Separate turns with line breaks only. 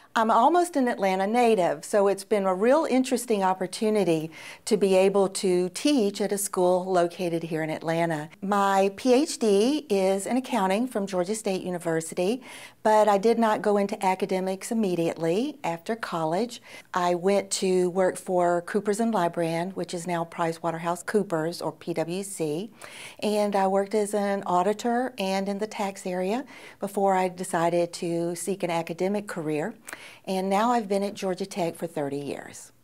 I'm almost an Atlanta native, so it's been a real interesting opportunity to be able to teach at a school located here in Atlanta. My Ph.D. is in accounting from Georgia State University, but I did not go into academics immediately after college. I went to work for Coopers Lybrand, which is now Price Waterhouse Coopers, or PwC, and I worked as an auditor and in the tax area before I decided to seek an academic career. And now I've been at Georgia Tech for 30 years.